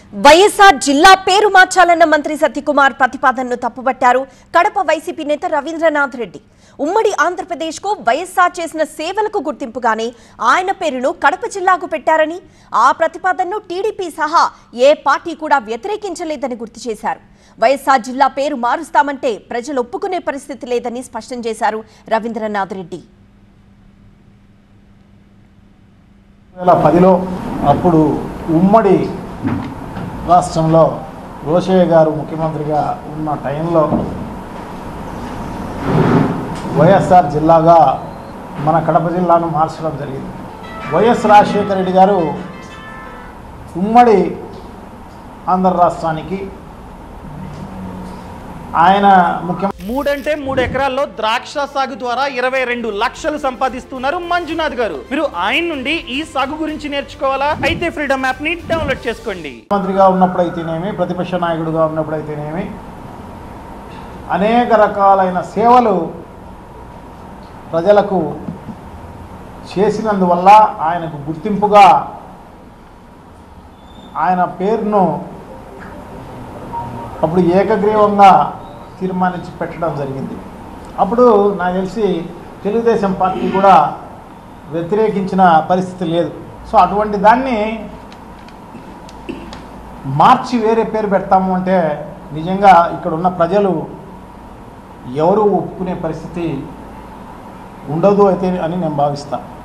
వైఎస్ఆర్ జిల్లా పేరు మార్చాలన్న మంత్రి సత్యకుమార్ ప్రతిపాదనను తప్పుబట్టారు కడప వైసీపీ నేత రవీంద్రనాథ్ రెడ్డి. ఉమ్మడి ఆంధ్రప్రదేశ్కు వైఎస్ఆర్ చేసిన సేవలకు గుర్తింపుగానే ఆయన పేరును కడప జిల్లాకు పెట్టారని, ఆ ప్రతిపాదనను టీడీపీ సహా ఏ పార్టీ కూడా వ్యతిరేకించలేదని గుర్తు చేశారు. వైఎస్ఆర్ జిల్లా పేరు మారుస్తామంటే ప్రజలు ఒప్పుకునే పరిస్థితి లేదని స్పష్టం చేశారు రవీంద్రనాథ్ రెడ్డి. 2010లో అప్పుడు ఉమ్మడి రాష్ట్రంలో రోషయ్య గారు ముఖ్యమంత్రిగా ఉన్న టైంలో వైఎస్ఆర్ జిల్లాగా మన కడప జిల్లాను మార్చడం జరిగింది. వైఎస్ రాజశేఖర రెడ్డి గారు ఉమ్మడి ఆంధ్ర రాష్ట్రానికి ఆయన మూడంటే 3 ఎకరాల్లో ద్రాక్ష సాగు ద్వారా 22 లక్షలు సంపాదిస్తున్నారు మంజునాథ్ గారు. మీరు ఆయన నుండి ఈ సాగు గురించి నేర్చుకోవాలా? అయితే ఫ్రీడమ్ యాప్ ని డౌన్లోడ్ చేసుకోండి. మంత్రిగా ఉన్నప్పుడైతేనేమి, ప్రతిపక్ష నాయకుడిగా ఉన్నప్పుడైతేనేమి అనేక రకాలైన సేవలు ప్రజలకు చేసినందువల్ల ఆయనకు గుర్తింపుగా ఆయన పేరును అప్పుడు ఏకగ్రీవంగా తీర్మానించి పెట్టడం జరిగింది. అప్పుడు నాకు తెలిసి తెలుగుదేశం పార్టీ కూడా వ్యతిరేకించిన పరిస్థితి లేదు. సో అటువంటి దాన్ని మార్చి వేరే పేరు పెడతాము అంటే నిజంగా ఇక్కడ ఉన్న ప్రజలు ఎవరు ఒప్పుకునే పరిస్థితి ఉండదు అయితే అని నేను భావిస్తాను.